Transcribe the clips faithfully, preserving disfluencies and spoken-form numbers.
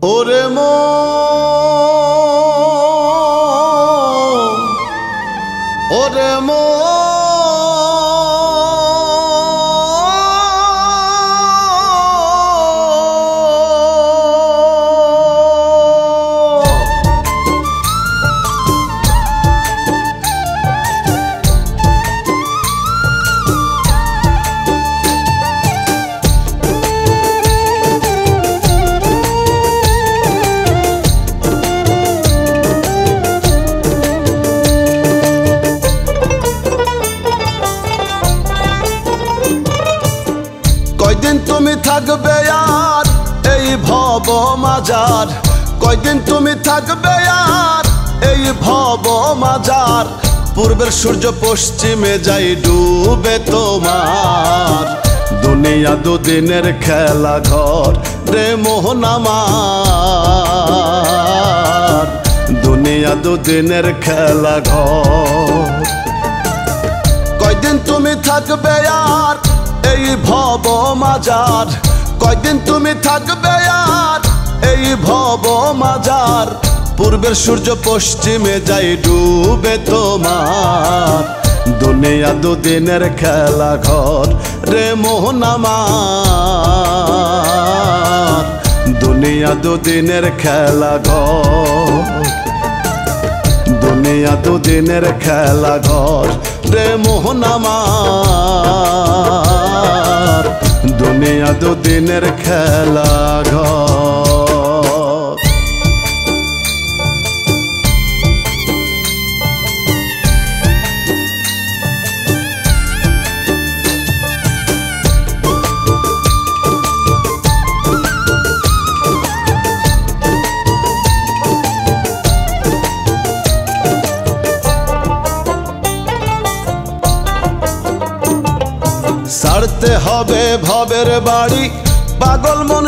ওরে মন ওরে মন কয়দিন তুমি থাকবে আর এই ভব মাজার কয়দিন তুমি থাকবে আর এই ভব মাজার পূর্বের সূর্য পশ্চিমে যাই ডুবে তোমার দুনিয়া দুদিনের খেলা ঘর রে মোহন আমার দুনিয়া দুদিনের খেলা ঘর কয়দিন তুমি থাকবে আর এই ভব মাজার কয়দিন তুমি থাকবে আর এই ভব মাজার পূর্বের সূর্য পশ্চিমে যাই ডুবে তোমার দুনিয়া দুদিনের খেলা ঘর রে মোহন আমার দুনিয়া দুদিনের খেলা ঘর দুনিয়া দুদিনের খেলা ঘর রে মোহন আমার দুনিয়া দুদিনের খেলা ঘর ছাড়তে হবে ভবের বাড়ি পাগল মন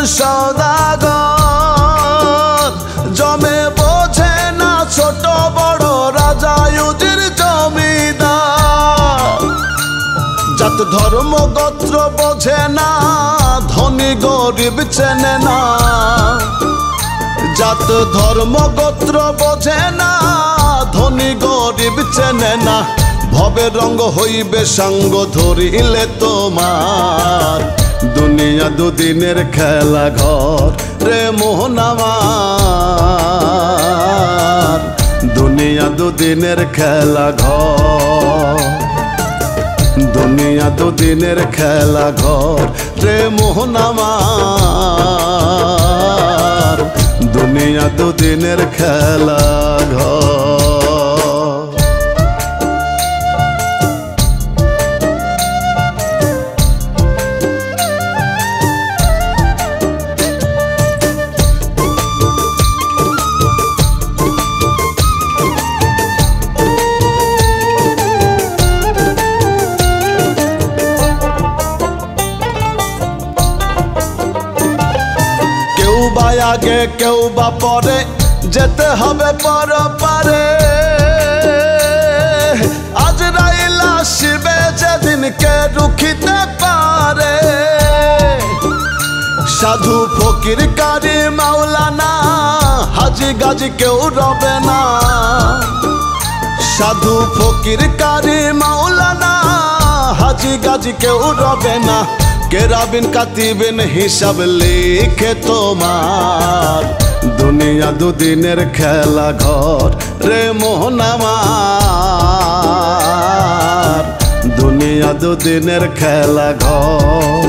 সওদাগর জমে বোঝে না ছোট বড় রাজা ইউজির জমিদার জাত ধর্ম গোত্র বোঝে না ধনী গরিব চেনে না জাত ধর্ম গোত্র বোঝে না ধনী গরিব চেনে না ভবের রঙ্গ হইবে সঙ্গ ধরিলে তোমার দুনিয়া দুদিনের খেলা ঘর রে মোহন আমার দুনিয়া দুদিনের খেলা ঘর দুনিয়া দুদিনের খেলা ঘর রে মোহন আমার দুনিয়া দুদিনের খেলা ঘর আগে কেউ বা পরে যেতে হবে পর পারে আজরাইল আসবে যেদিন কে রুখিতে পারে সাধু ফকির কারি মাওলানা হাজি গাজি কেউ রবে না সাধু ফকির কারি মাওলানা হাজি গাজি কেউ রবে না কেরাবিন কাতিবিন হিসাব লিখে তোমার দুনিয়া দুদিনের খেলা ঘর রে মোহন আমার দুনিয়া দুদিনের খেলা ঘর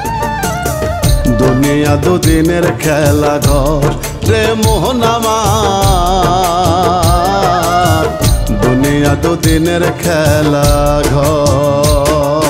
দুনিয়া দুদিনের খেলা ঘর রে মোহন আমার দুনিয়া দুদিনের খেলা ঘর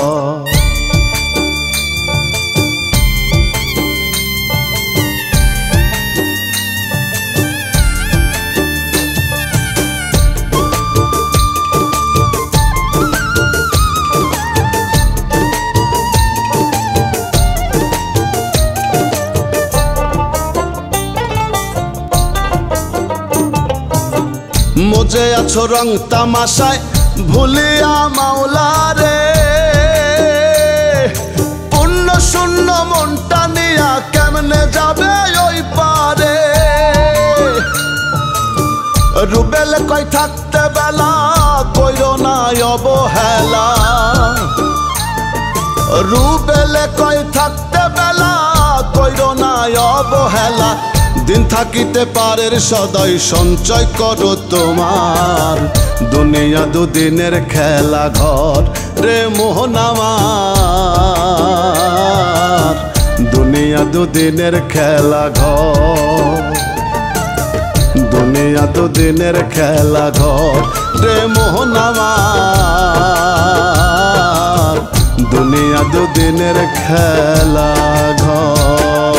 মজে আছো রং তামাশায় ভুলিয়া মাওলা রে পূর্ণ শূন্য মনটা নিয়া কেমনে যাবে ওই পারে রুবেল কই থাকতে বেলা কইরো না অবহেলা রুবেল কই থাকতে বেলা কইরো না অবহেলা দিন থাকিতে পারের সদাই সঞ্চয় করো তোমার দুনিয়া দুদিনের খেলা ঘর রে মোহন আমার দুনিয়া দুদিনের খেলা ঘর দুনিয়া দুদিনের খেলা ঘর রে মোহন আমার দুনিয়া দুদিনের খেলা ঘর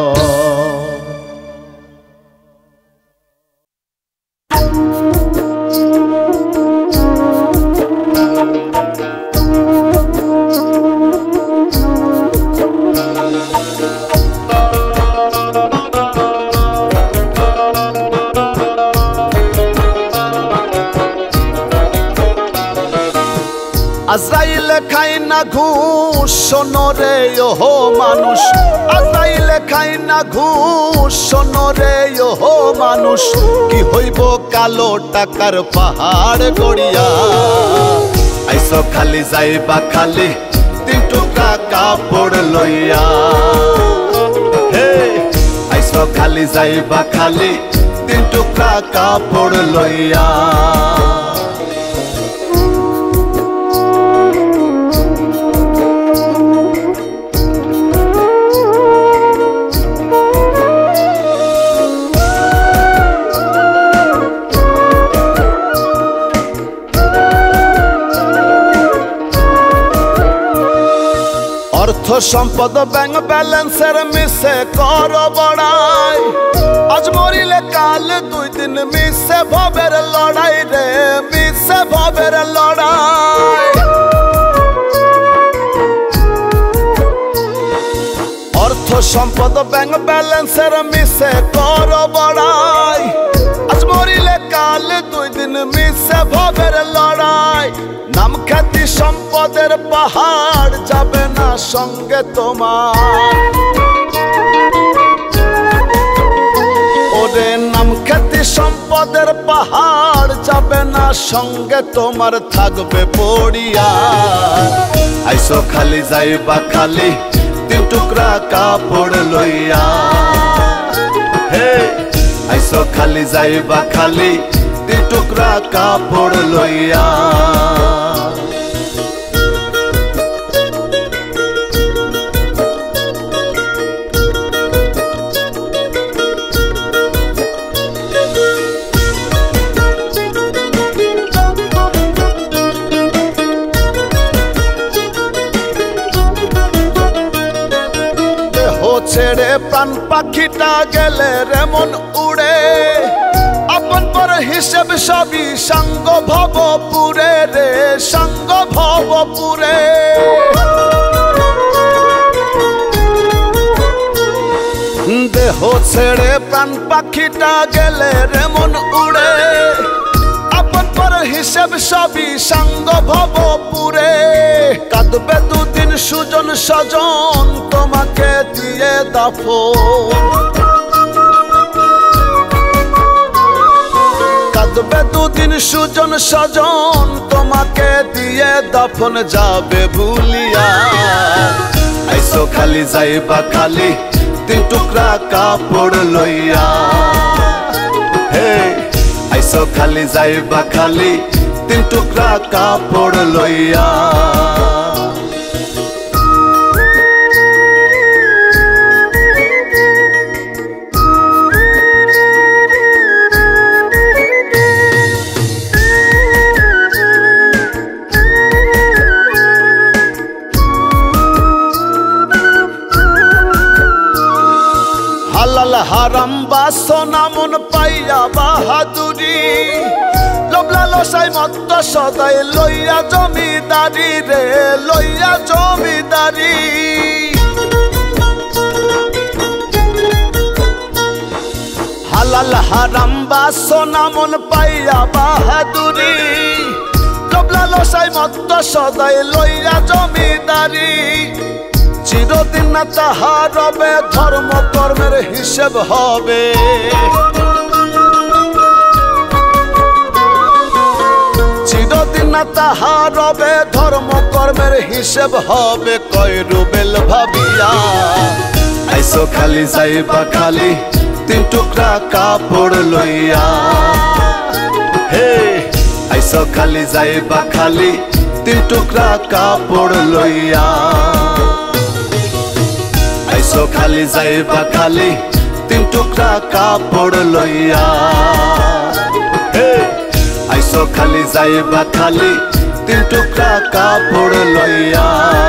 আজরাইল খাই না ঘুষ শোনো রে ওহো মানুষ আজরাইল খাই না ঘুষ শোনো রে ওহো মানুষ কি হইব কালো টাকার পাহাড় গড়িয়া আইসো খালি যাইবা খালি তিন টুকরা কাপড় লইয়া হে আইসো খালি যাইবা খালি তিন টুকরা কাপড় লইয়া অর্থ সম্পদ ব্যাংক ব্যালেন্সের মিশে কর বড়াই আজ মরিলে কাল দুই দিন মিশে ভবের লড়াই রে মিশে ভবের লড়াই অর্থ সম্পদ ব্যাংক ব্যালেন্সের মিশে কর বড়াই আজ মরিলে কাল দুই দিন মিশে ভবের লড়াই নাম খ্যাতি সম্পদের পাহাড় যাবে না সঙ্গে তোমার ওরে নাম খ্যাতি সম্পদের পাহাড় যাবে না সঙ্গে তোমার থাকবে পড়িয়া আইসো খালি যাইবা খালি তিন টুকরা কাপড় লইয়া হে আইসো খালি যাইবা খালি তিন টুকরা কাপড় লইয়া ছেড়ে প্রাণ পাখিটা গেলে রেমন উড়ে আপন পর হিসেব সবই সঙ্গ ভবপুরে রে সঙ্গ ভবপুরে দেহ ছেড়ে প্রাণ পাখিটা গেলে রেমন উড়ে আপন পর হিসেব সবই সঙ্গ ভবপুরে কাঁদবে দুদিন সুজন সজন তোমাকে দিয়ে দাফন কাঁদবে দুদিন সুজন সজন তোমাকে দিয়ে দাফন যাবে ভুলিয়া আইসো খালি যাইবা খালি তিন টুকরা কাপড় লইয়া হে আইসো খালি যাইবা খালি তিন টুকরা কাপড় লইয়া হালাল হারাম বাসনা মন পাইয়া বাহাদুরি লোভলা লসাই মত্ত সদাই লইয়া জমিদারি রে লইয়া জমিদারি হালাল হারাম বাসনা মন পাইয়া বাহাদুরি লোভলা লসাই মত্ত সদাই লইয়া জমিদারি চিরদিন না তাহার রবে ধর্ম কর্মের হিসেব হবে না তাহা রবে ধর্ম কর্মের হিসেব হবে কয় রুবেল ভাবিয়া আইসো খালি যাইবা খালি তিন টুকরা কাপড় লইয়া হে আইসো খালি যাইবা খালি তিন টুকরা কাপড় লইয়া আইসো খালি যাইবা খালি তিন টুকরা কাপড় লইয়া হে আইসো খালি যাইবা খালি তিন টুকরা কাপড় লইয়া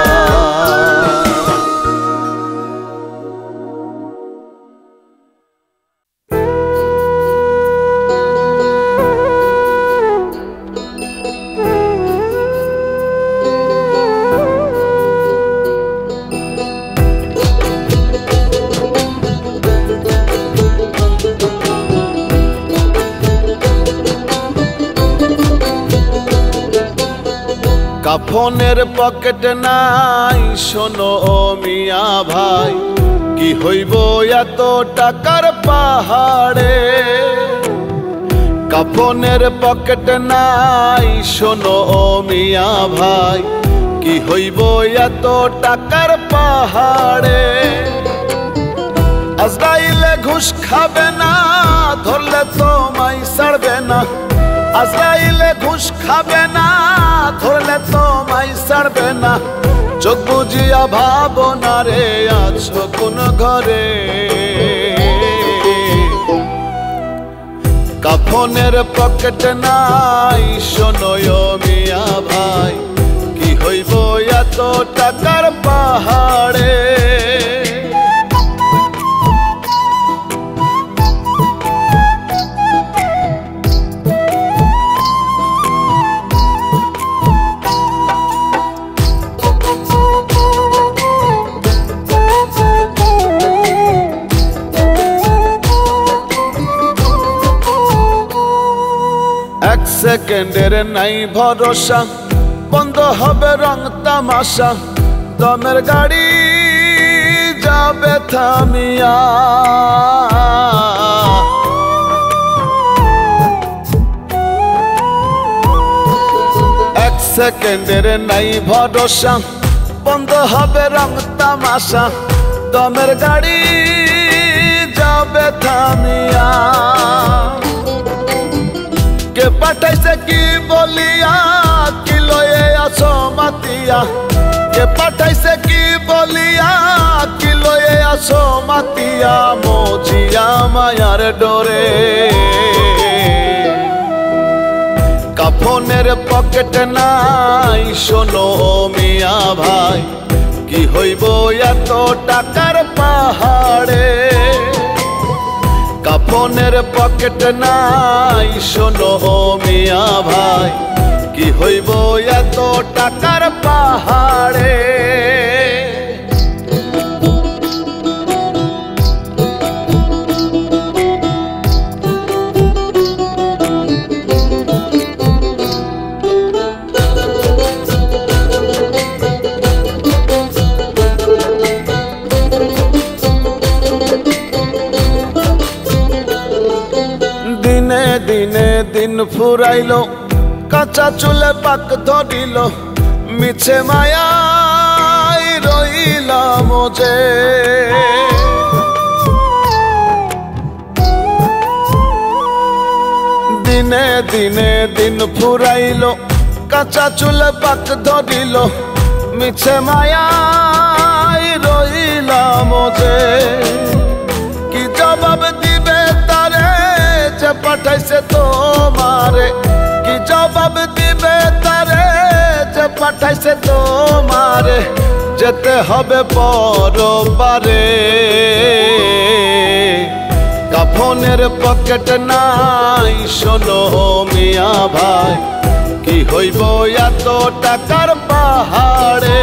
কাফনের পকেট নাই শোনো মিয়া ভাই কি হইব এত টাকার পাহাড়ে কাফনের পকেট নাই শোনো মিয়া ভাই কি হইব এত টাকার পাহাড়ে আজরাইলে ঘুষ খাবে না ধরলে তোমায় ছাড়বে না আজরাইলে ঘুষ খাবে না ধরলে তোমায় ছাড়বে না চোখ বুঝিয়া ভাবনা রে আছো কোন ঘরে কাফনের পকেট নাই শোনো মিয়া ভাই কি হইব এত টাকার পাহাড়ে এক সেকেন্ডের নাই ভরসা বন্ধ হবে রং তামাশা দমের গাড়ি যাবে থামিয়া এক সেকেন্ডের নাই ভরসা বন্ধ হবে রং তামাশা দমের গাড়ি যাবে থামিয়া কে পাঠাইছে কি বলিয়া কি লয়ে আসো মাতিয়া কে পাঠাইছে কি বলিয়া কি লয়ে আসো মাতিয়া মজিয়া মায়ার ডোরে কাফনের পকেট নাই শোনো মিয়া ভাই কি হইব এত টাকার পাহাড়ে কাফনের পকেট নাই শোনো মিয়া ভাই কি হইব এত টাকার পাহাড়ে দিনে দিনে দিন ফুরাইলো কাঁচা চুলে পাক ধরিল মিছে মায়াই রইলাম যে দিনে দিনে দিন ফুরাইলো কাঁচা চুলে পাক ধরিল মিছে মায়াই রইলাম যে কি জবাব দিবে তারে যে পাঠাইছে তোমারে কি জবাব দিবে তারে যে পাঠাইছে তোমারে যেতে হবে পরপারে কাফনের পকেট নাই শোনো মিয়া ভাই কি হইব এত টাকার পাহাড়ে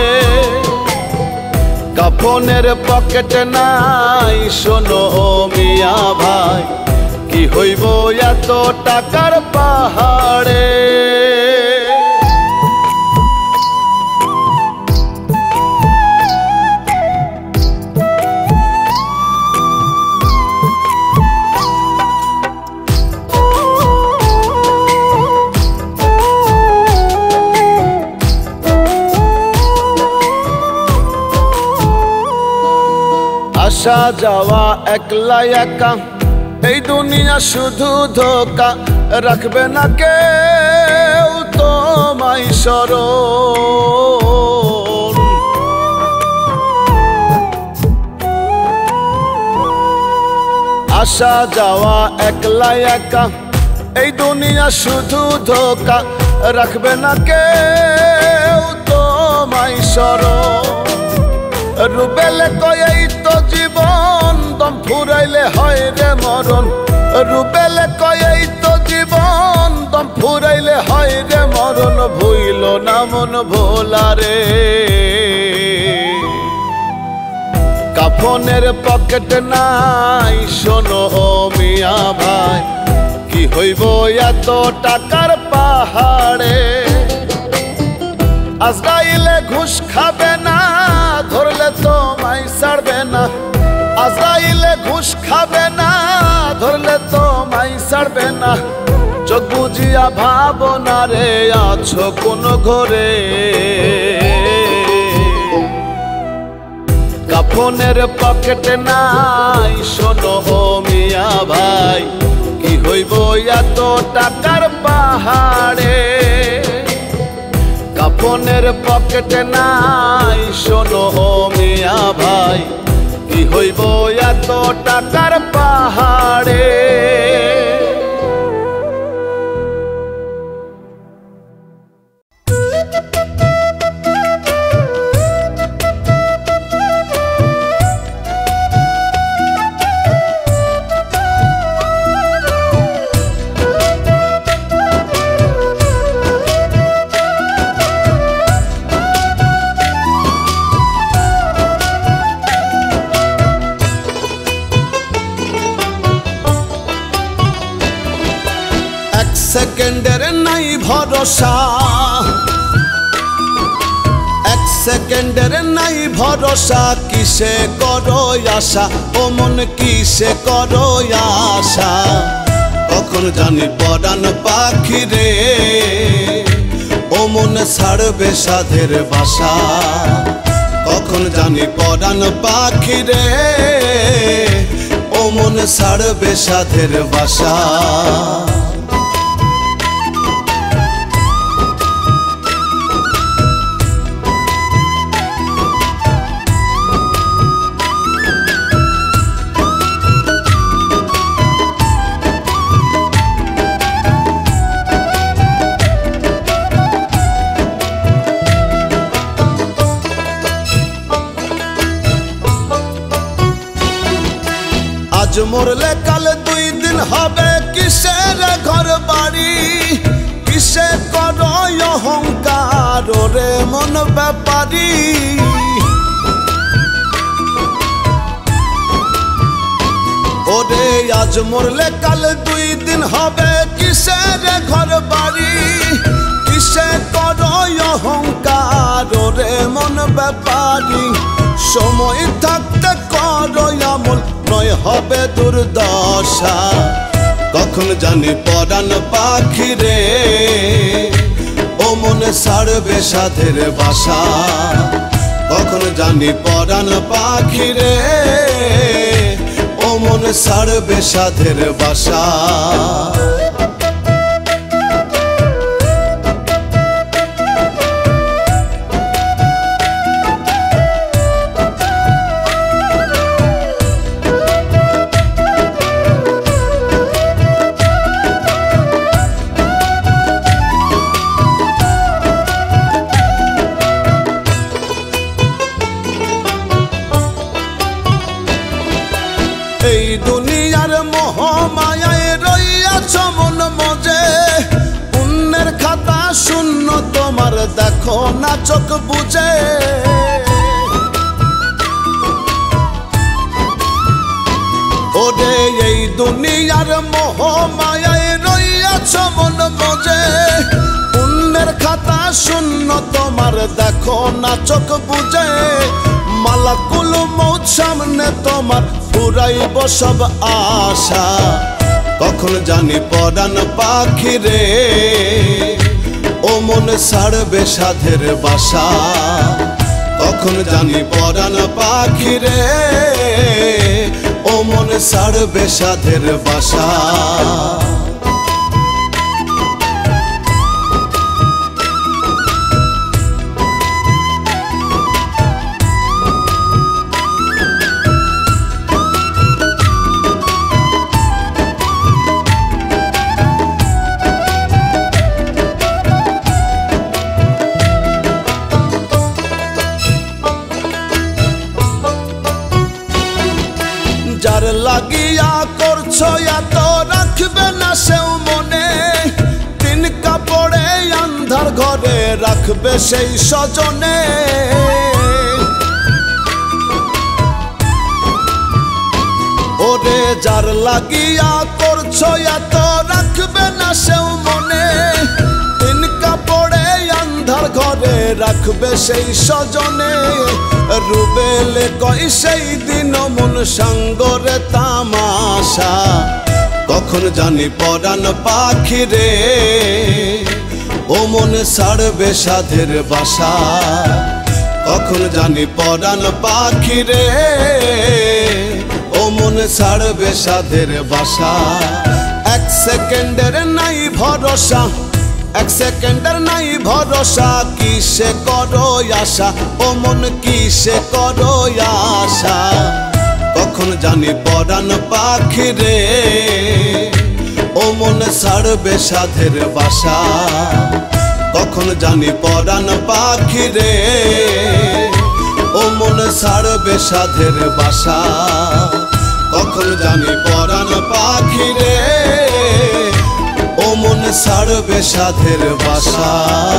কাফনের পকেট নাই শোনো মিয়া ভাই কি হইব এত টাকার পাহাড়ে আসা যাওয়া একলা একা, এই দুনিয়া শুধু ধোকা, রাখবে না কেউ তোমায় স্মরণ। আসা যাওয়া একলা একা, এই দুনিয়া শুধু ধোকা, রাখবে না কেউ তোমায় স্মরণ। রুবেলে কয় এই তো জীবন, দম ফুরাইলে হয় রে মরণ। রুবেলে কয় এই তো জীবন, দম ফুরাইলে হয় রে মরণ। ভুইল না মন ভোলা রে, কাফনের পকেট নাই শোনো মিয়া ভাই, কি হইব এত টাকার পাহাড়ে। আজরাইলে ঘুষ খাবে না, ধরলে তোমায় ছাড়বে না। আজরাইলে ঘুষ খাবে না, ধরলে তোমায় ছাড়বে না। চোখ বুঝিয়া ভাবনা রে আছো কোন ঘরে, কাফনের পকেট নাই শোনো মিয়া ভাই, কি হইব এত টাকার পাহাড়ে। কাফনের পকেট নাই শোনো মিয়া ভাই, কি হইব এত টাকার পাহাড়ে। সেকেন্ডের নাই ভরসা, এক সেকেন্ডের নাই ভরসা। কিসে করো আশা ও মন, কিসে করো আশা। কখন জানি পরাণ পাখি রে, ও মন ছাড়বে সাধের বাসা। কখন জানি পরাণ পাখি রে, ও মন ছাড়বে সাধের বাসা। আজ মরলে কাল দুই দিন হবে, কিসের ঘর বাড়ি, কিসে করো অহংকার রে মন ব্যাপারী। ওরে আজ মরলে কাল দুই দিন হবে, কিসের ঘর বাড়ি, কিসে করো অহংকার রে মন ব্যাপারী। সময় থাকতে করো আমল, নয় হবে দুর্দশা। কখন জানি পরাণ পাখি রে, ও মনে ছাড়বে সাধের বাসা। কখন জানি পরাণ পাখি রে, ও মনে ছাড়বে সাধের বাসা। এই দুনিয়ার মোহ মায়ায় রইয়াছ মন মজে, পুণ্যের খাতা শূন্য তোমার দেখো না চোখ বুঝে। ওরে এই দুনিয়ার মোহ মায়ায় রইয়াছ মন মজে, পুণ্যের খাতা শূন্য তোমার দেখো না চোখ বুঝে। মালাকুল মৌত সামনে তোমার ফুরাইব সব আশা। কখন জানি পরাণ পাখি রে, ও মন ছাড়বে সাধের বাসা। কখন জানি পরাণ পাখি রে ও মন ছাড়বে সাধের বাসা। যার লাগিয়া করছো এত রাখবে না সেও মনে, তিন কাপড়ে আন্ধার ঘরে রাখবে সেই স্বজনে। ওরে যার লাগিয়া করছো এত রাখবে না সেও মনে, তিন কাপড়ে আন্ধার ঘরে রাখবে সেই স্বজনে। রুবেলে কই সেই দিন মন সঙ্গরে তামাশা, কখন জানি পরাণ পাখি রে ও মন ছাড়বে সাধের বাসা। কখন জানি পরাণ পাখি রে ও মন ছাড়বে সাধের বাসা। এক সেকেন্ডের নাই ভরসা, এক সেকেন্ডের নাই ভরসা, কিসে করো আশা ও মন কিসে করো আশা। কখন জানি পরাণ পাখি রে ও মন ছাড়বে সাধের বাসা। কখন জানি পরাণ পাখি রে ও মন ছাড়বে সাধের বাসা। কখন জানি পরাণ পাখি রে ও মন ছাড়বে সাধের বাসা।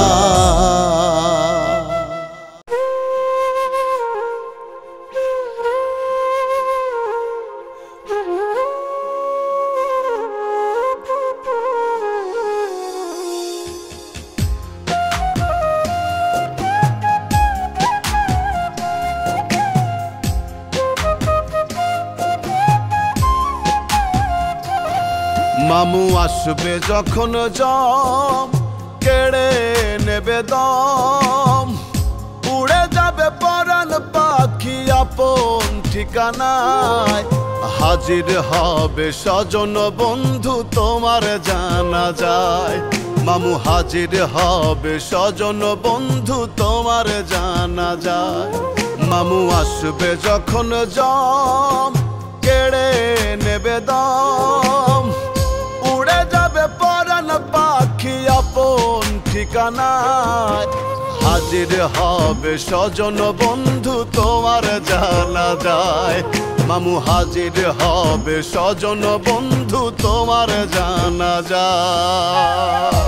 মামু আসবে যখন জম কেড়ে নেবে দম, উড়ে যাবে পরাণ পাখি আপন ঠিকানায়। হাজির হবে স্বজন বন্ধু তোমার জানা যায়, মামু হাজির হবে স্বজন বন্ধু তোমার জানা যায়। মামু আসবে যখন জম কেড়ে নেবে দম, উড়ে যাবে পরাণ পাখি আপন ঠিকানায়। হাজির হবে স্বজন বন্ধু তোমার জানা যায়, মামু হাজির হবে স্বজন বন্ধু তোমার জানা যায়।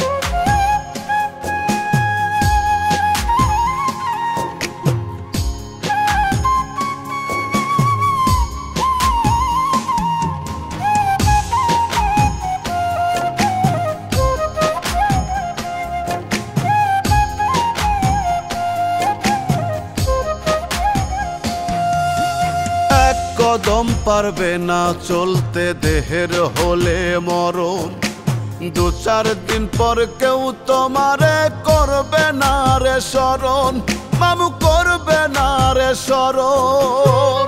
কদম পারবে না চলতে দেহের হলে মরণ, দু চার দিন পর কেউ তোমারে করবে না রে স্মরণ, মামু করবে না রে স্মরণ।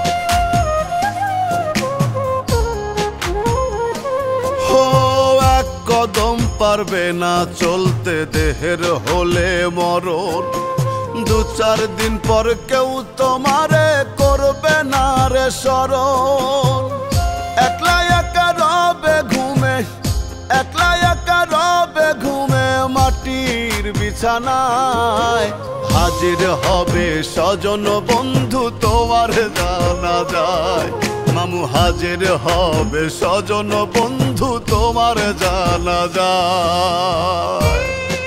হো এক কদম পারবে না চলতে দেহের হলে মরণ, দু চার দিন পর কেউ তোমারে করবে না রে স্মরণ। একলা একা রবে ঘুমে, একলা একা রবে ঘুমে মাটির বিছানায়। হাজির হবে স্বজন বন্ধু তোমার জানা যায়, মামু হাজির হবে স্বজন বন্ধু তোমার জানা যায়।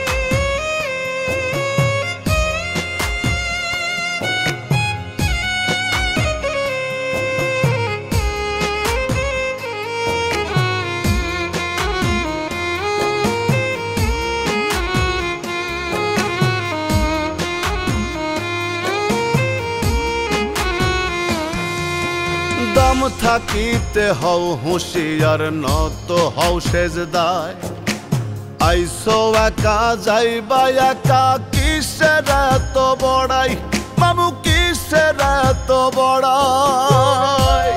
দম থাকিতে হও হুঁশিয়ার নত হও সেজদায়, আইসো একা যাইবা একা কিসের এত বড়াই, মামু কিসের এত বড়াই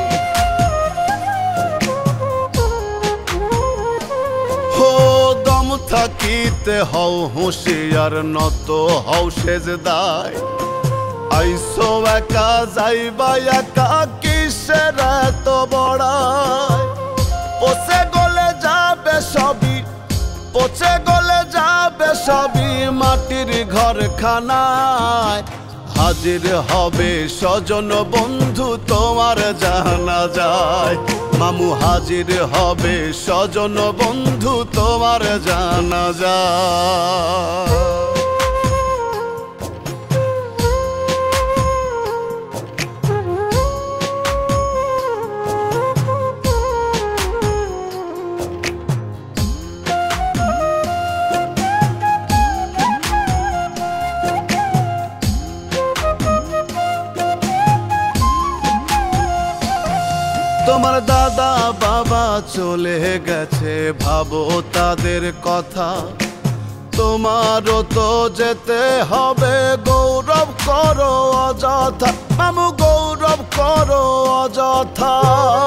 হো দম থাকিতে হও হুঁশিয়ার নত হও সেজদায় আইসো একা যাইবা একা কিসের এত বড়াই পচে গলে যাবে সবই পচে গলে যাবে সবই মাটির ঘরখানায় হাজির হবে স্বজন বন্ধু তোমার জানা যায় মামু হাজির হবে স্বজন বন্ধু তোমার জানা যায় তোমার দাদা বাবা চলে গেছে ভাবো তাদের কথা তোমারও তো যেতে হবে গৌরব করো অযথা মামু গৌরব করো অযথা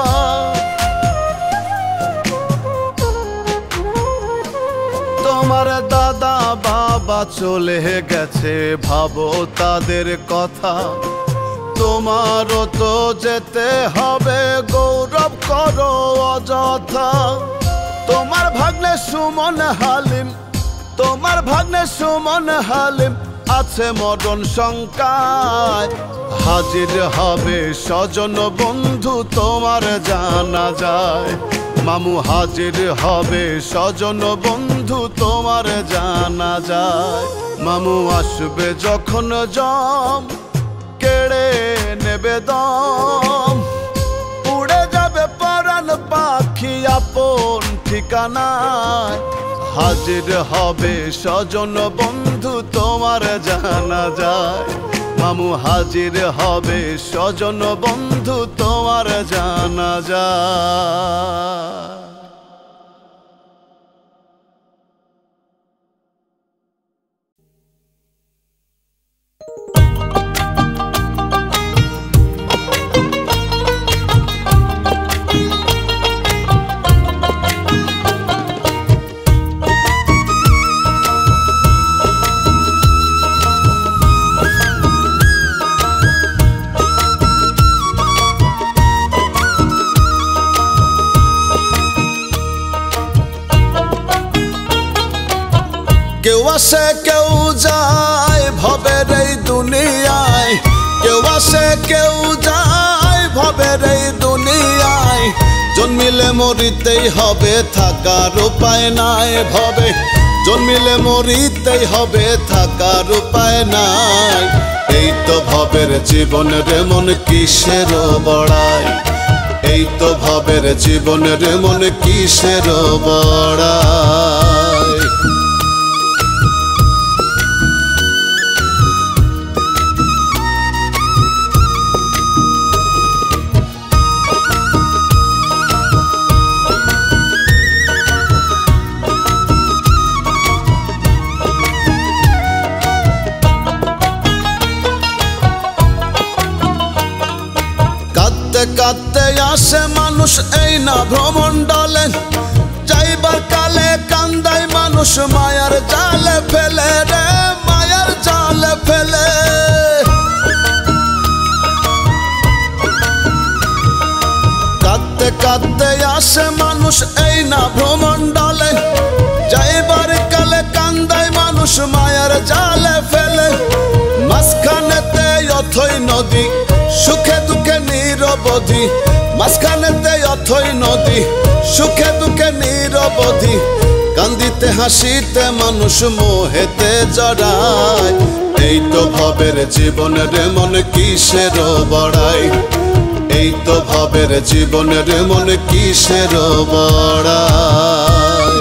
তোমার দাদা বাবা চলে গেছে ভাবো তাদের কথা তোমারও তো যেতে হবে গৌরব করো অযথা তোমার ভাগ্নে সুমন হালিম তোমার ভাগ্নে সুমন হালিম আছে মরণ শঙ্কায় হাজির হবে স্বজন বন্ধু তোমার জানা যায় মামু হাজির হবে স্বজন বন্ধু তোমার জানা যায় মামু আসবে যখন জম কেড়ে নেবে দম উড়ে যাবে পরাণ পাখি আপন ঠিকানায় হাজির হবে স্বজন বন্ধু তোমার জানা যায় মামু হাজির হবে স্বজন বন্ধু তোমার জানা যায় কেউ আসে কেউ যায় ভবের এই দুনিয়ায় কেউ আসে কেউ যায় ভবের এই দুনিয়ায় জন্মিলে মরিতেই হবে থাকার উপায় নাই ভবে জন্মিলে মরিতেই হবে থাকার উপায় নাই এই তো ভবের জীবনের মন কিসের বড়াই এই তো ভবের জীবনের মন কিসের বড়াই কাঁদতে আসে মানুষ এই না ভ্রমণ্ডলে যাইবার কালে কান্দায় মানুষ মায়ার জালে ফেলে রে মায়ার জালে ফেলে কাঁদতে কাঁদতে আসে মানুষ এই না ভ্রমণ্ডলে যাইবার কালে কান্দায় মানুষ মায়ার জালে ফেলে মাঝখানেতে অথই নদী সুখে দুঃখে নিরবধি মাঝখানেতে অথই নদী সুখে দুঃখে নিরবধি কান্দিতে হাসিতে মানুষ মোহেতে জড়ায় এই তো ভবের জীবনের মন কিসের বড়াই এই তো ভবের জীবনের মন কিসের বড়াই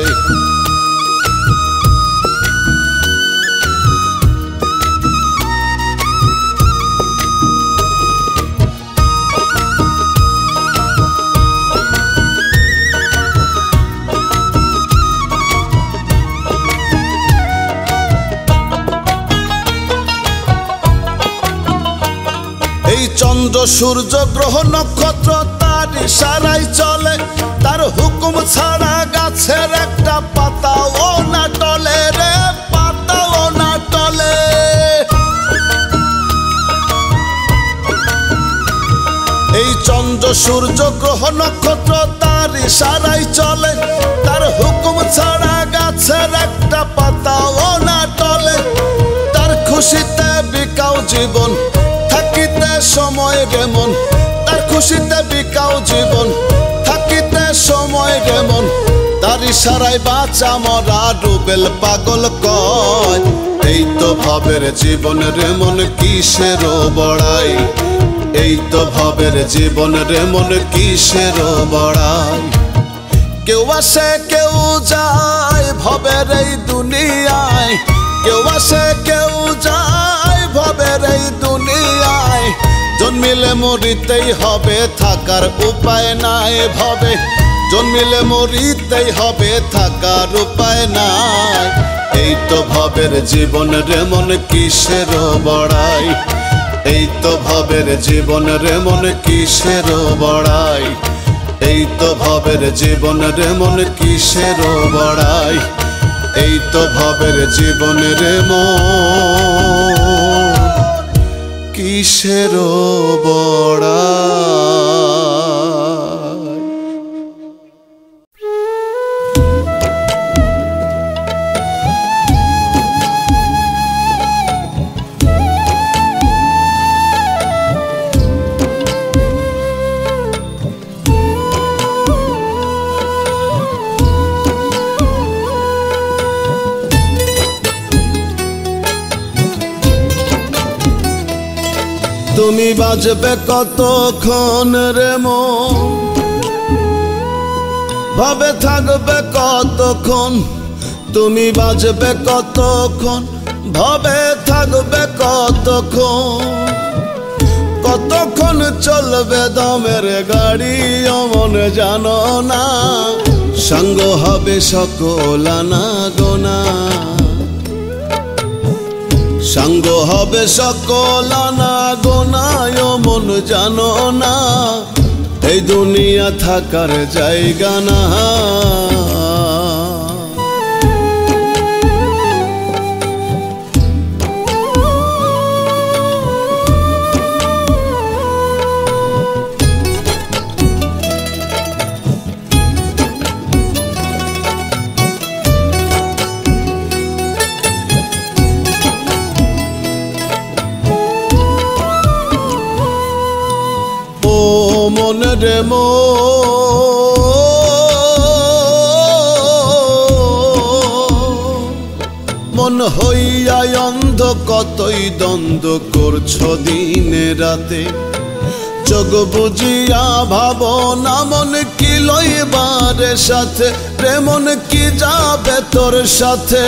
সূর্য গ্রহ নক্ষত্র তার ইশারায় চলে, তার হুকুম ছাড়া গাছের একটা পাতাও না টলে রে, পাতাও না টলে। এই চন্দ্র সূর্য গ্রহ নক্ষত্র তার ইশারায় চলে, তার হুকুম ছাড়া গাছের একটা পাতাও না টলে। তার খুশিতে বিকাও জীবন, থাকিতে সময় রেমন, তার খুশিতে বিকাও জীবন, থাকিতে সময় রেমন। তার ইশারায় বাঁচা মরা রুবেল পাগল কয়, এই তো ভবের জীবন রেমন কিসের বড়াই, এই তো ভবের জীবন রেমন কিসের বড়াই। কেউ আসে কেউ যায় ভবের এই দুনিয়ায়, কেউ আসে কেউ যায় ভবের এই দুনিয়ায়। জন্মিলে মরিতেই হবে, থাকার উপায় নাই ভবে, জন্মিলে মরিতেই হবে, থাকার উপায় নাই। এই তো ভবের জীবন রেমন কিসের বড়াই, এই তো ভবের জীবন রেমন কিসের বড়াই, এই তো ভবের জীবন রেমন কিসের বড়াই, এই তো ভবের জীবন রেমন কিসের বড়াই। তুমি বাজবে কতক্ষণ রে মন, ভাবে থাকবে কতক্ষণ, তুমি বাজবে কতক্ষণ, ভাবে থাকবে কতক্ষণ। কতক্ষণ চলবে দমের গাড়ি অমন জানো না, সঙ্গ হবে সকল আনা গোনা, সঙ্গ হবে সকল আনা গোনায় মন জানো না, এই দুনিয়া থাকার জায়গা না। মন রে মন হইয়া অন্ধ, কতই দ্বন্দ্ব করছো দিনে রাতে। চোখ বুঝিয়া ভাবনা মন কি লইবারে সাথে, প্রেমন কি যাবে তোর সাথে।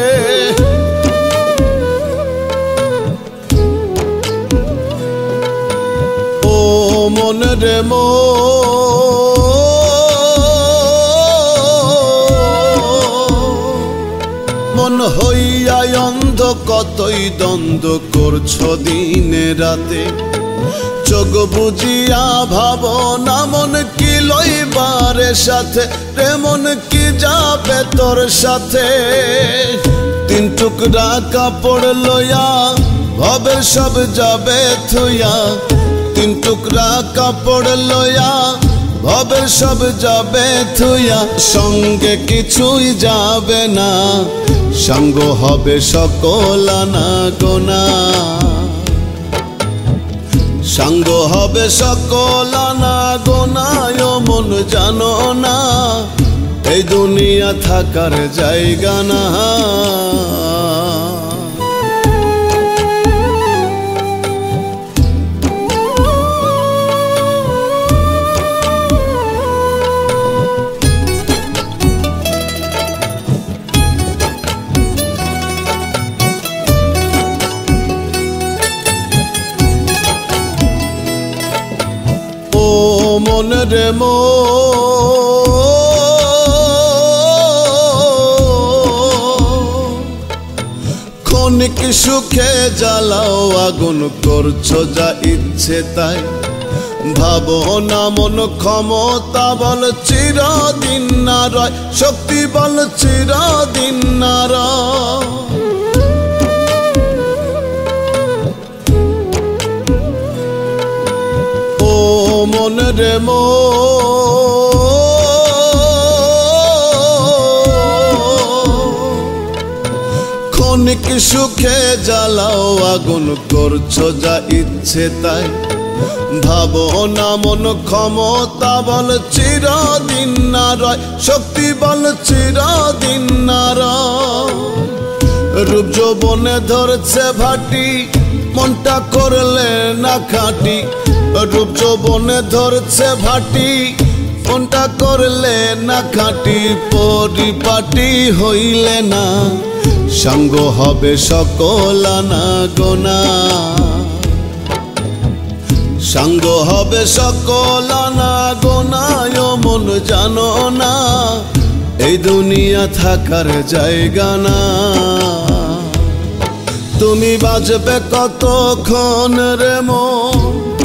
মন রে মন হইয়া অন্ধ, কতই দ্বন্দ্ব করছো দিনে রাতে। চোখ বুঝিয়া ভাবনা মন কি লইবারে সাথে, প্রেমন কি যাবে তোর সাথে। তিন টুকরা কাপড় লইয়া ভবের সব যাবে থুইয়া, তিন টুকরা কাপড় লইয়া ভবের সব যাবে থুইয়া। সঙ্গে কিছুই যাবে না, সঙ্গ হবে সকল আনা গোনা, সঙ্গ হবে সকল আনা গোনায় মন জানো না, এই দুনিয়া থাকার জায়গা না। মন রে ক্ষণিক সুখে জ্বালাও আগুন, করছো যা ইচ্ছে তাই। ভাবনা মন ক্ষমতা বল চিরদিন না রয়, শক্তি বল চিরদিন না রয়। ও মন রে মন, ক্ষণিক সুখে জ্বালাও আগুন, করছো যা ইচ্ছে তাই। ভাবনা মন ক্ষমতা বল চিরদিন না রয়, শক্তি বল চিরদিন না রয়। রূপ যৌবনে ধরছে ভাটি, মনটা করলে না খাটি। রূপ যৌবনে ধরছে ভাটি, মনটা করলে না খাটি। পরিপাটি হইলে না, সঙ্গ হবে সকল আনা গোনা। সঙ্গ হবে সকল আনা গোনায় মন জানো না, এই দুনিয়া থাকার জায়গা না। তুমি বাজবে কতক্ষণ রে মন,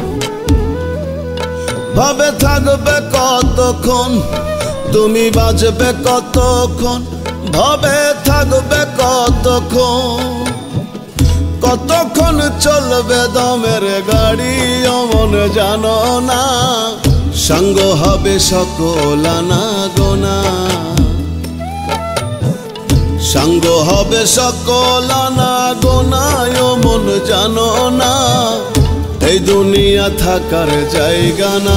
ভাবে থাকবে কতক্ষণ। তুমি বাজবে কতক্ষণ, ভাবে থাকবে কতক্ষণ। কতক্ষণ চলবে দমের গাড়ি অমন জানো না, সঙ্গ হবে সকল আনা গোনা। সঙ্গ হবে সকল আনা গোনায় মন জানো না, এই দুনিয়া থাকার জায়গা না।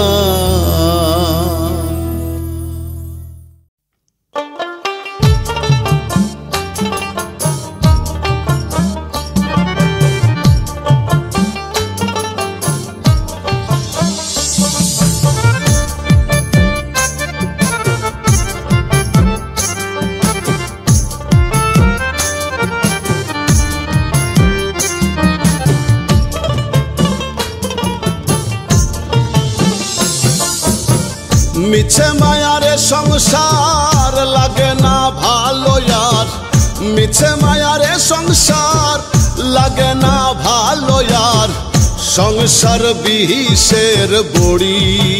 মিছে মায়ারে সংসার লাগে না ভালো यार, মিছে মায়ারে সংসার লাগে না ভালো यार। সংসার বিষের বড়ি,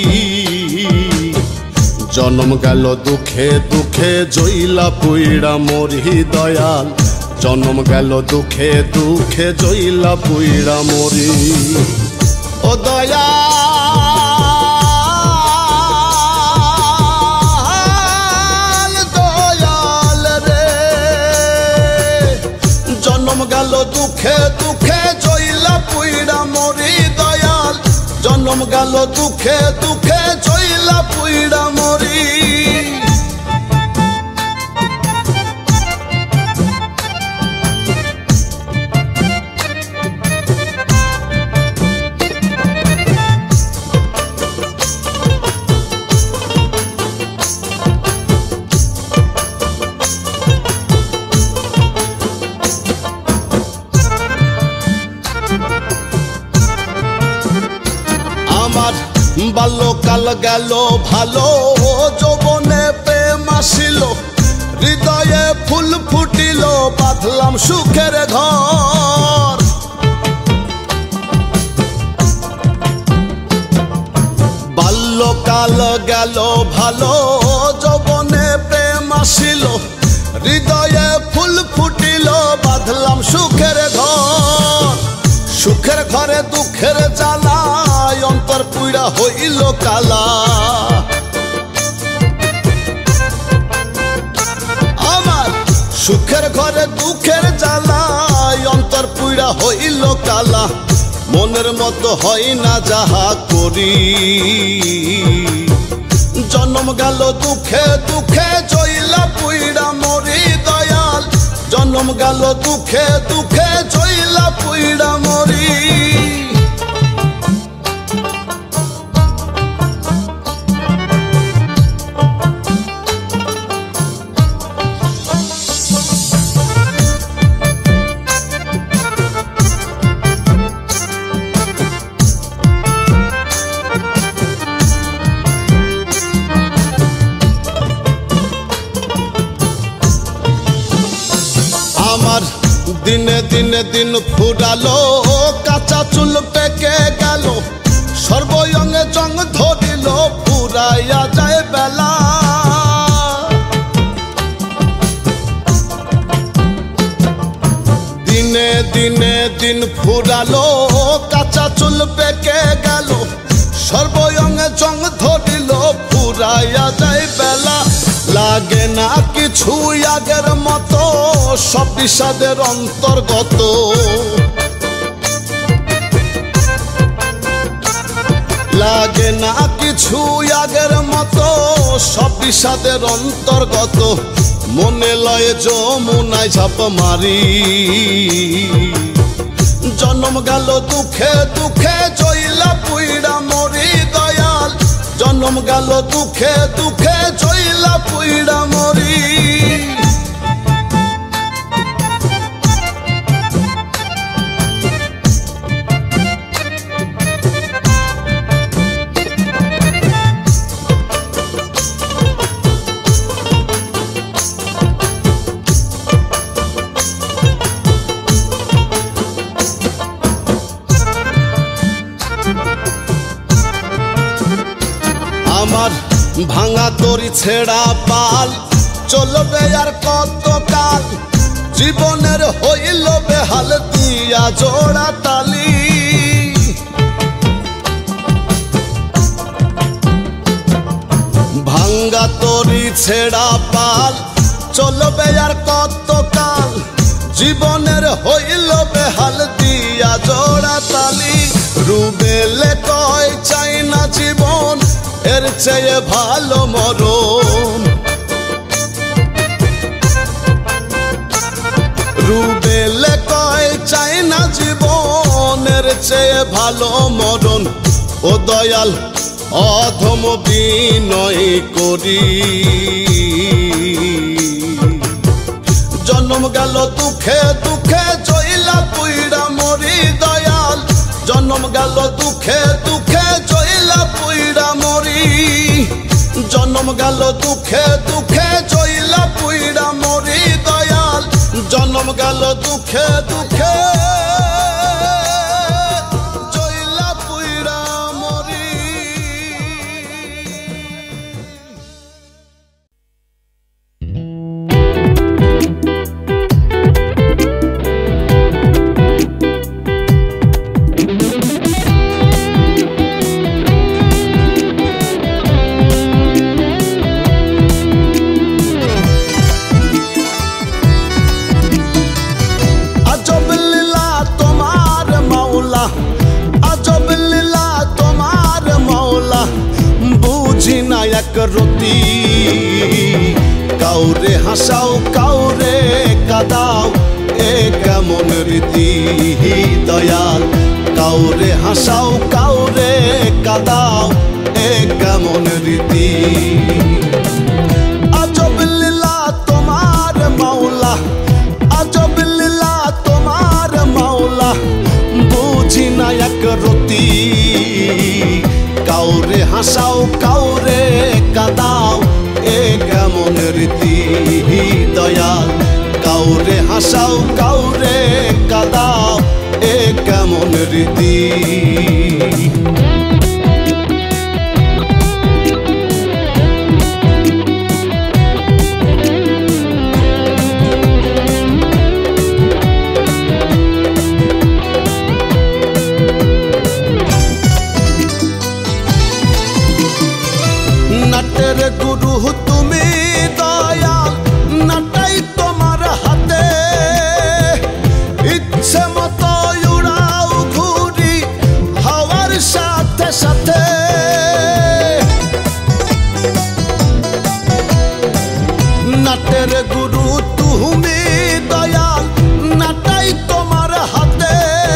জন্ম গেল দুঃখে দুঃখে জইলা পুইড়া মরি দয়াল। জন্ম গেল দুঃখে দুঃখে জইলা পুইড়া মরি ও দয়াল। দয়াল রে জন্ম গেল দুঃখে দুঃখে জইলা পুইড়া মরি দয়াল। জন্ম গেল দুঃখে দুঃখে জইলা পুইড়া মরি। আমার বাল্যকাল গেল ভালো, যৌবনে প্রেম আসিল, হৃদয়ে ফুল ফুটিল, বাঁধলাম সুখের ঘর। বাল্যকাল গেল ভালো, যৌবনে প্রেম আসিল, হৃদয়ে ফুল ফুটিল, বাঁধলাম সুখের ঘর। সুখের ঘরে দুঃখের জ্বালা, অন্তর পুইড়া হইল কালা। আমার সুখের ঘরে দুঃখের জ্বালা, অন্তর পুইড়া হইল কালা। মনের মতো হয় না যাহা করি, জন্ম গেল দুঃখে দুঃখে জইলা পুইড়া মরি দয়াল। জন্ম গেল দুঃখে দুঃখে জইলা পুইড়া মরি। আমার দিনে দিনে দিন ফুরালো, কাঁচা চুল পেকে গেল, সর্ব ফুরাইয়া যায় বেলা। দিনে দিনে দিন ফুরালো কাঁচা চুল পেকে গেল, সর্বয়ঙ্গে জং ধরিল ফুরাইয়া যায় বেলা। লাগে না কিছু আগের মতো সব বিষাদের অন্তর্গত। লাগে না কিছু আগের মতো সব বিষাদের অন্তর্গত। মনে লয় যমুনায় ঝাঁপ মারি, জন্ম গেল দুঃখে দুঃখে জইলা পুইড়া মরি দয়াল। জন্ম গেল দুঃখে দুঃখে জইলা পুইড়া মরি। আমার ভাঙা তরি ছেড়া পাল চলবে আর কত কাল, জীবনের হইল বেহাল দিয়া জোড়া তালি। ভাঙা তরি ছেড়া পাল চলবে আর কত কাল, জীবনের হইল বেহাল দিয়া জোড়া তালি। রুবেলে কয় চাই না জীবন এর চেয়ে ভালো মরণ। রুবেলে কয় চাই না জীবনের চেয়ে ভালো মরণ। ও দয়াল অধম বিনয় করি, জন্ম গেল দুঃখে দুঃখে জইলা পুইড়া মরি দয়াল। জন্ম গেল দুঃখে দুঃখে জইলা পুইড়া মরি। জন্ম গেল দুঃখে দুঃখে জইলা পুইড়া মরি দয়াল। জন্ম গেল দুঃখে দুঃখে জইলা পুইড়া মরি। এক রতি কাউরে হাসাও কাউরে কাদাও, এ কেমন রীতি দয়াল। কাউরে হাসাও কাউরে কাদাও, এ কেমন রীতি। আজব লীলা তোমার মাওলা, আজব লীলা তোমার মাওলা, বুঝি না এক রতি। কাউরে হাসাও কাউরে কাদাও, এ কেমন রীতি দয়াল। কাউরে হাসাও কাউরে কাদাও, এ কেমন রীতি। নাটের গুরু তুমি দয়াল, নাটাই তোমার হাতে। ইচ্ছে মতো উড়াও ঘুরি হাওয়ার সাথে সাথে। নাটের গুরু তুমি দয়াল, নাটাই তোমার হাতে।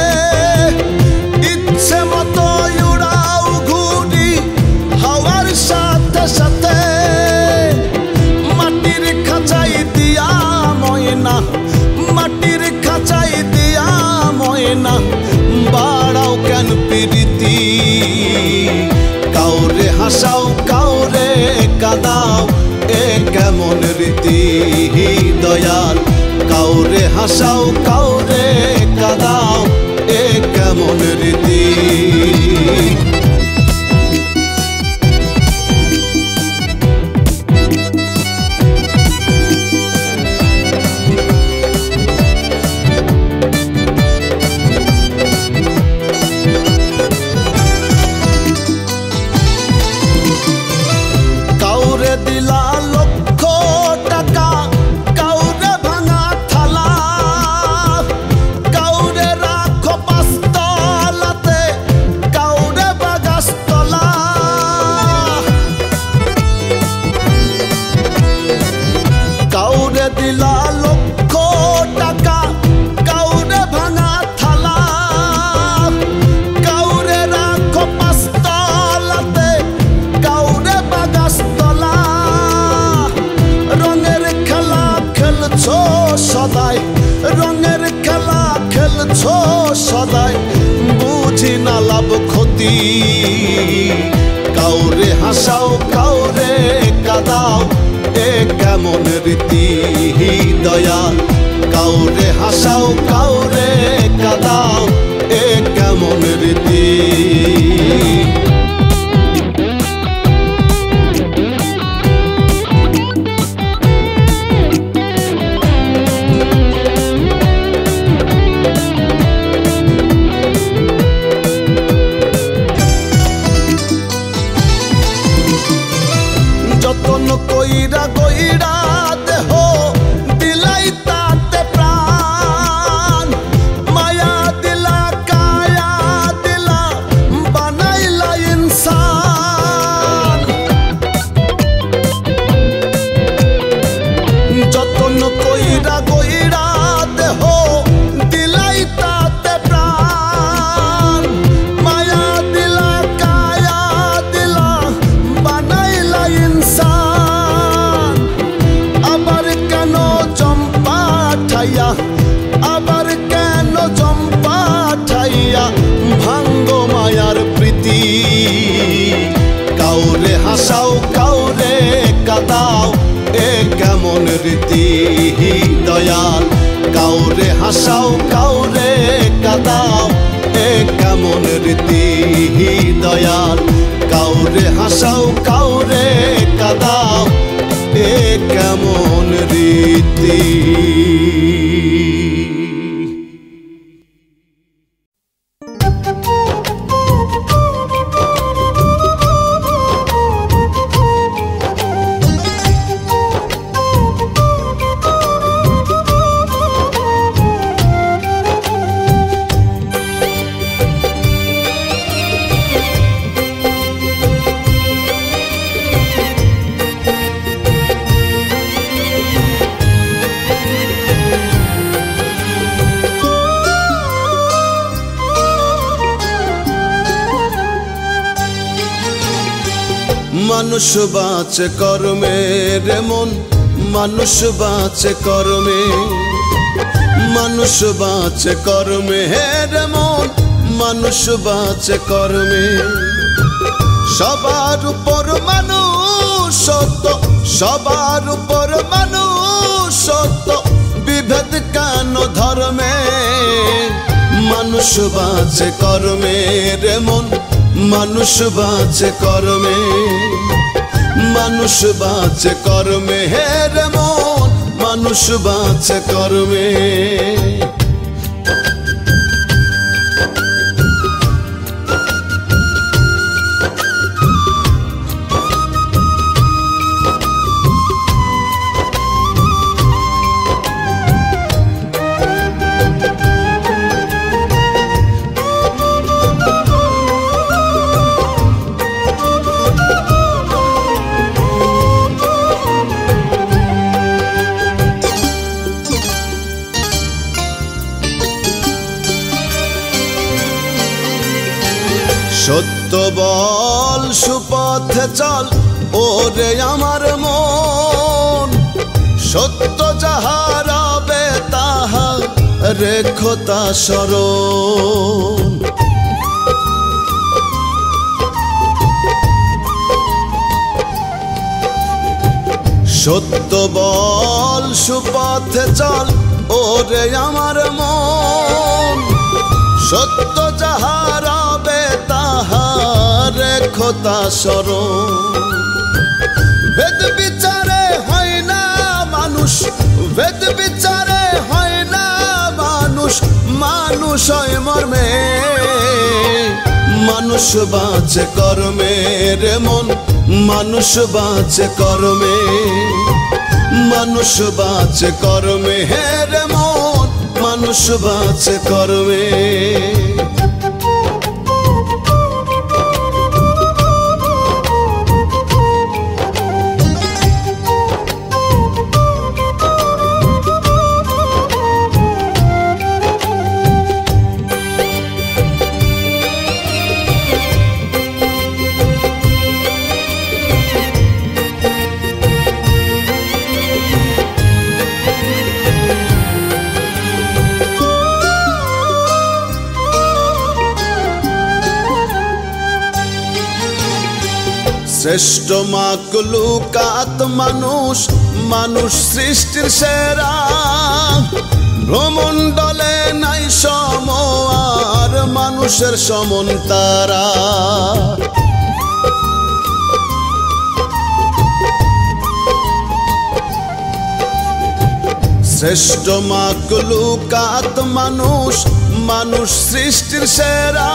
ইচ্ছে মতো উড়াও ঘুরি হাওয়ার সাথে সাথে। মাটির খাঁচাই দিয়া ময়না, মাটির খাঁচাই দিয়া ময়না, বাড়াও কেন প্রীতি। কাউরে হাসাও কাউরে কাদাও, এ কেমন রীতি দয়াল। কাউরে হাসাও কাউরে কাদাও, এ কেমন রীতি। সদাই রঙের খেলা খেলছো সদাই বুঝি না লাভ ক্ষতি কাউরে হাসাও কাউরে কাদাও এ কেমন রীতি দয়াল কাউরে হাসাও কাউরে কাদাও এ কেমন রীতি যতন কইরা কইরা দেহ দিলাই তাতে প্রাণ মায়া দিলা কায়া দিলা বানাইলা ইনসান যতন কইরা কইরা দেহ দিলাই তাতে প্রাণ মায়া দিলা কায়া দিলা বানাইলা ইনসান আবার কেন চম্পা ঠাইয়া আবার কেন চম্পা ঠাইয়া ভাঙ্গ মায়ার প্রীতি কাউরে হাসাও কাউরে কাদাও এ কেমন রীতি দয়াল কাউরে হাসাও কাউরে কাদাও এ কেমন রীতি দয়াল কাউরে হাসাও কাউরে কাদাও এ কেমন রীতি মানুষ বাঁচে কর্মে রে মন মানুষ বাঁচে কর্মে মানুষ বাঁচে কর্মে রে মন মানুষ বাঁচে কর্মে সবার উপর মানুষ সত্য সবার উপর মানুষ সত্য বিভেদ কেন ধর্মে মানুষ বাঁচে কর্মে রে মন মানুষ বাঁচে কর্মে মানুষ বাঁচে কর্মে রে মন মানুষ বাঁচে কর্মে সত্য বল সুপথে চল ওরে আমার মন সত্য যাহা রবে তাহা রেখো তা স্মরণ সত্য বল সুপথে চল ওরে আমার মন সত্য যাহা রবে তাহা রেখো তা স্মরণ বেদ বিচারে হয় না মানুষ বেদ বিচারে হয় না মানুষ মানুষ হয় মর্মে মানুষ বাঁচে কর্মে রে মন মানুষ বাঁচে কর্মে মানুষ বাঁচে কর্মে রে মন মানুষ বাঁচে কর্মে শ্রেষ্ঠ মাকলুকাত মানুষ, মানুষ সৃষ্টির সেরা। ভ্রমণ্ডলে নাই সম আর মানুষের সমন তারা। শ্রেষ্ঠ মাকলুকাত মানুষ, মানুষ সৃষ্টির সেরা।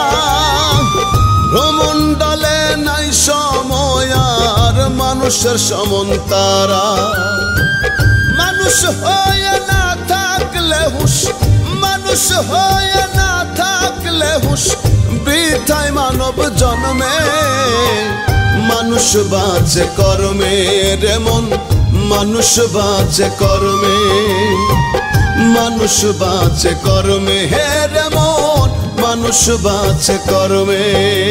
ভ্রমণ্ডলে নাই সময় আর মানুষের সমন তারা। মানুষ হয়ে না থাকলে হুশ, মানুষ হয়ে না থাকলে হুশ, বৃথায় মানব জন্মে। মানুষ বাঁচে কর্মে রে মন, মানুষ বাঁচে কর্মে, মানুষ বাঁচে কর্মে হে রে মন, মানুষ বাঁচে কর্মে।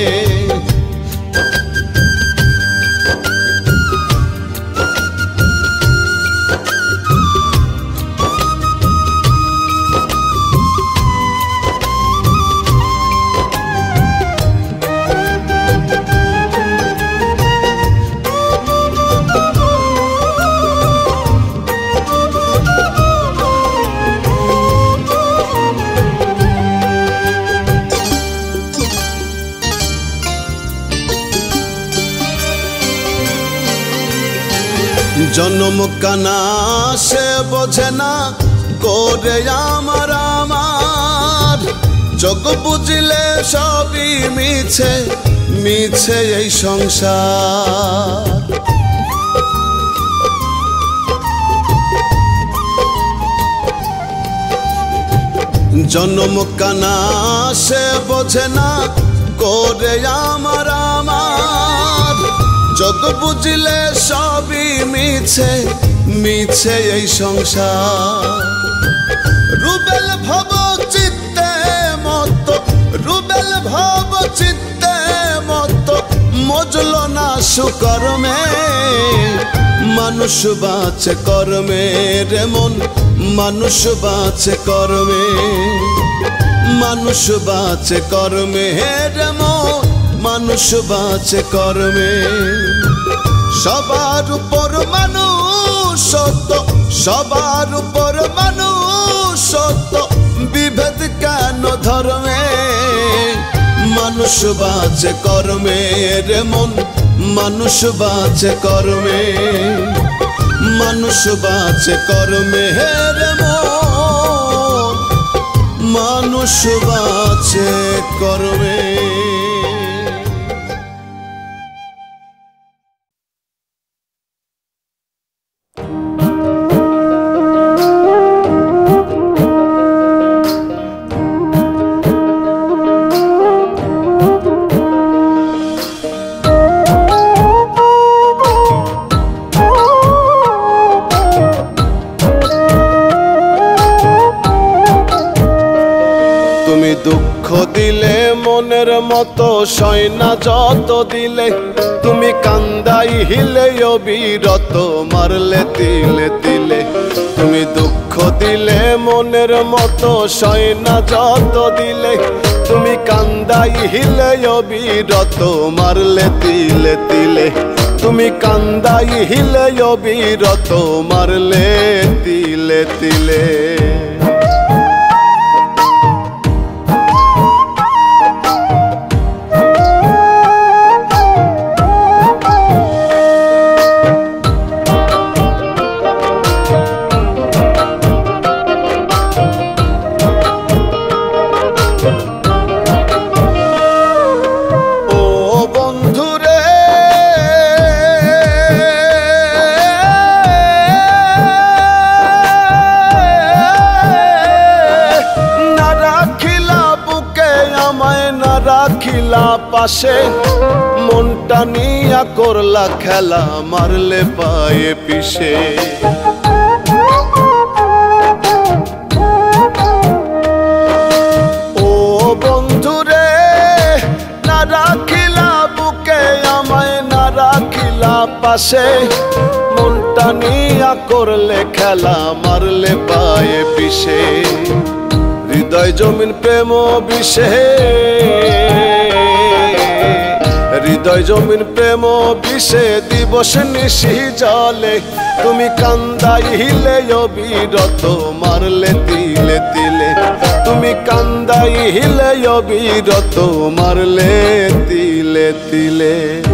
জনম কানা সে বোঝে না করে আমার আমার। যোগ বুঝিলে সবই মিছে, মিছে এই সংসার। জনম কানা সে বোঝে না করে আমার আমার। যোগ বুঝিলে সবই মিছে, মিছে এই সংসার। রুবেল ভব চিত্তে মত, রুবেল ভব চিত্তে মত, মজল না সুকর্মে। মানুষ বাঁচে কর্মে রে মন, মানুষ বাঁচে কর্মে, মানুষ বাঁচে কর্মে রে মন, মানুষ বাঁচে কর্মে। সবার উপর মানুষ সত্য, সবার উপর মানুষ সত্য, বিভেদ কেন ধর্মে। মানুষ বাঁচে কর্মে রে মন, মানুষ বাঁচে কর্মে, মানুষ বাঁচে কর্মে রে মন, মানুষ বাঁচে কর্মে। দুঃখ দিলে মনের মতো সয় না যত দিলে, তুমি কান্দাই হিলে অবিরত মারলে তিলে তিলে। তুমি দুঃখ দিলে মনের মতো সয় না যত দিলে, তুমি কান্দাই হিলে অবিরত মারলে তিলে তিলে। তুমি কান্দাই হিলে অবিরত মারলে তিলে তিলে। পাশে মনটা নিয়া করলা খেলা মারলে পায়ে পিষে। ও বন্ধুরে না রাখিলা বুকে আমায়, না রাখিলা পাশে, মনটা নিয়া করলে খেলা মারলে পায়ে পিষে। হৃদয় জমিন প্রেম বিষে, হৃদয় জমিন প্রেম বিষে দিবস নিশি জলে তুমি কান্দাইলে অবিরত মারলে তিলে তিলে তুমি কান্দাইলে অবিরত মারলে তিলে তিলে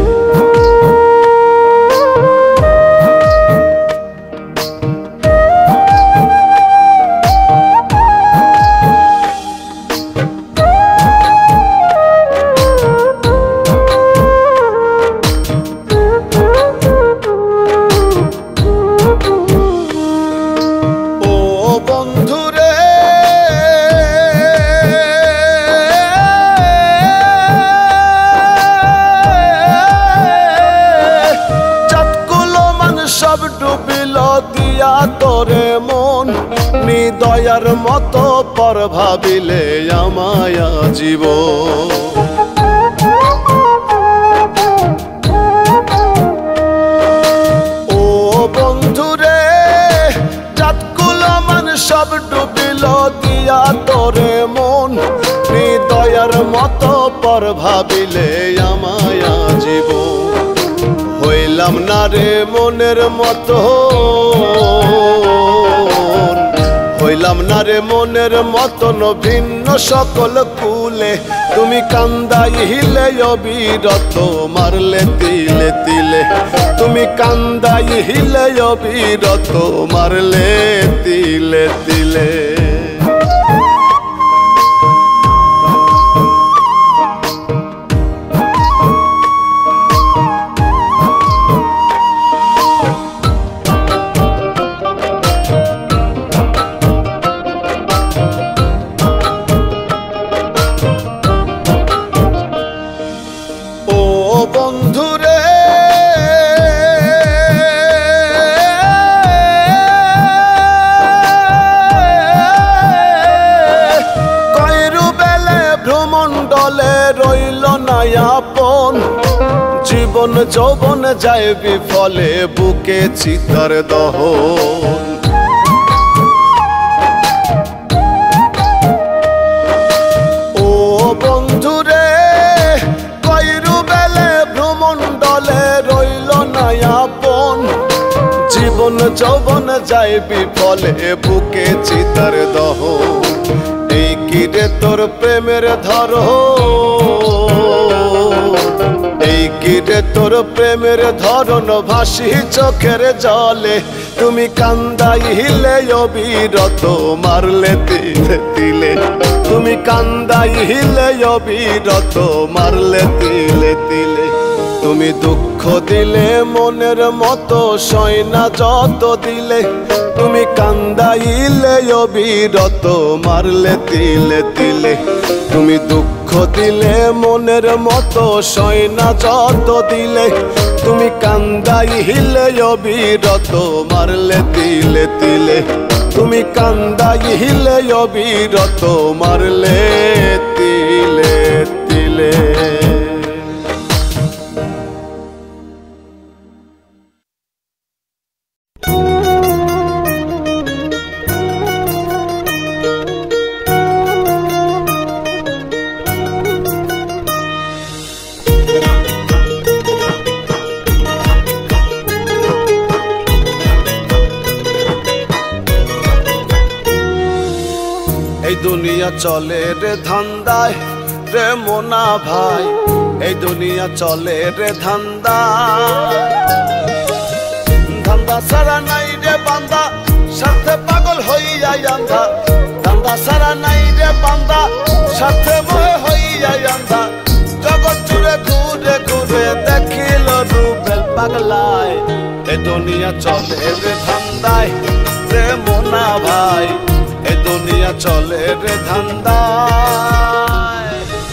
তোরে মন নিদয়ার মতো পর ভাবিলে আমায়া জীব ও বন্ধুরে জাতকুল মান সব ডুবিল দিয়া তোরে মন নিদয়ার মতো পর ভাবিলে আমায়া জীব হইলাম না রে মনের মতো হইলাম না রে মনের মতন ভিন্ন সকল কুলে তুমি কান্দাইলে অবিরত মারলে তিলে তিলে তুমি কান্দাইলে অবিরত মারলে তিলে তিলে বন্ধুরে কইরু বেলে ভ্রমণ্ডলে রইল না আপন জীবন যৌবন যায় বিফলে বুকে চিতার দহন ও বন্ধুরে রইল না আপন জীবন যৌবন যায় বিফলে বুকে চিতার দহ এই কি রে তোর প্রেমের ধর এই কি রে তোর প্রেমের ধরন ভাসি চোখের জলে তুমি কান্দাইলে অবিরত মারলে তিলে তিলে তুমি কান্দাইলে অবিরত মারলে তিলে তিলে তুমি দুঃখ দিলে মনের মতো সয়না যত দিলে তুমি কান্দাইলে অবিরত মারলে তিলে তিলে তুমি দুঃখ দিলে মনের মতো সয়না যত দিলে তুমি কান্দাইলে অবিরত মারলে তিলে তিলে তুমি কান্দাইলে অবিরত মারলে তিলে তিলে এই দুনিয়া চলে রে ধান্দায় রে মোনা ভাই এই দুনিয়া চলে রে ধান্দায় ধান্দা সারা নাই রে বান্দা সাথে পাগল হইয়া আন্ধা ধান্দা সারা নাই রে বান্দা সাথে ময় হইয়া আন্ধা জগৎ জুড়ে ঘুরে ঘুরে দেখিল রূপের পাগলায় এই দুনিয়া চলে রে ধান্দায় রে মোনা ভাই এই দুনিয়া চলে রে ধান্দায়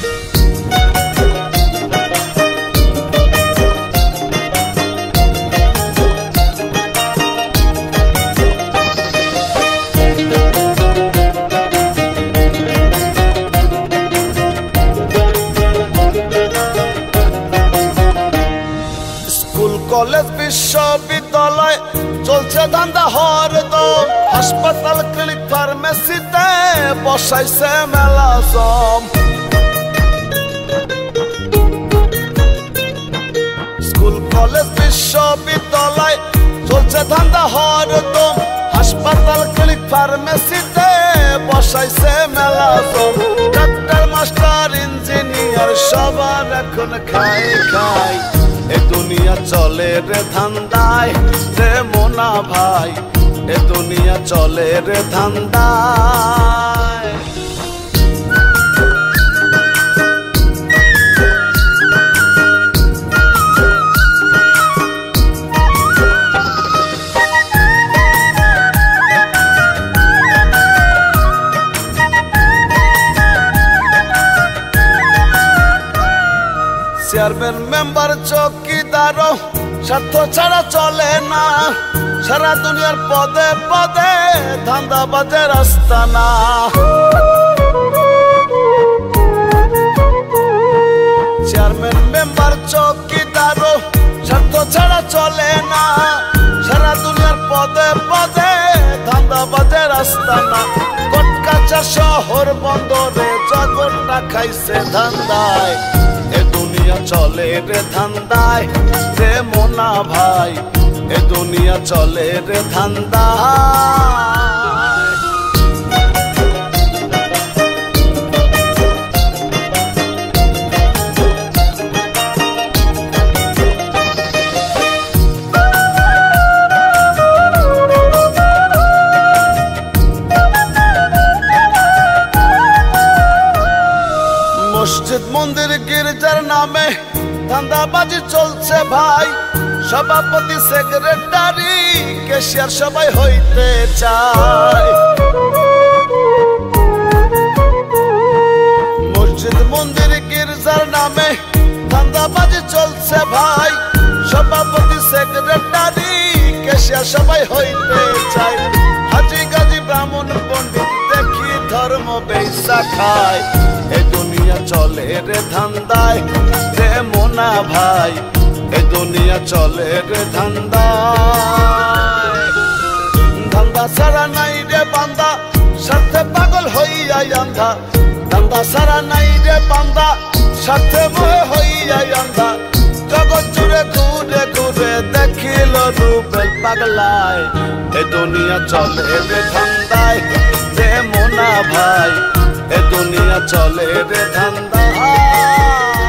স্কুল কলেজ বিশ্ববিদ্যালয় চলছে ধান্দা হরদম হাসপাতাল ক্লিনিক ফার্মেসিতে বসাইছে মেলা জম ধান্দা হরদম হাসপাতাল ক্লিনিক ফার্মেসিতে বসাইছে মেলা জম ডাক্তার মাস্টার ইঞ্জিনিয়ার সবার এখন খায় খায় এ দুনিয়া চলে রে ধান্দায় রে মোনা ভাই এ দুনিয়া চলে রে ধান্দায় চেয়ারম্যান মেম্বার চৌকিদার স্বার্থ ছাড়া চলে না সারা দুনিয়ার পদে পদে ধান্দাবাজের আস্তানা চেয়ারম্যান মেম্বার চৌকিদার স্বার্থ ছাড়া চলে না সারা দুনিয়ার পদে পদে ধান্দাবাজের আস্তানা কটকাচার শহর বন্দরে জগৎটা খাইছে ধান্দায় এ দুনিয়া চলে রে ধান্দায় রে মোনা ভাই এ দুনিয়া চলে রে ধান্দায় মসজিদ মন্দির গির্জার নামে ধান্দাবাজি চলছে ভাই সভাপতি সেক্রেটারি ক্যাশিয়ার সবাই হইতে চায় মসজিদ মন্দির গির্জার নামে ধান্দাবাজি চলছে ভাই সভাপতি সেক্রেটারি ক্যাশিয়ার সবাই হইতে চায় হাজি গাজী ব্রাহ্মণ পণ্ডিত দেখি ধর্ম বেইসা খায় এ দুনিয়া চলে রে ধান্দায় রে মোনা ভাই এ দুনিয়া চলে রে ধান্দায় ধান্দা সারা নাই রে বান্দা স্বার্থে পাগল হইয়া আন্ধা ধান্দা সারা নাই রে বান্দা স্বার্থে মোহে হইয়া আন্ধা জগৎ জুড়ে ঘুরে ঘুরে দেখিল রূপের পাগলায় এ দুনিয়া চলে রে ধান্দায় রে মোনা ভাই এ দুনিয়া চলে রে ধান্দা।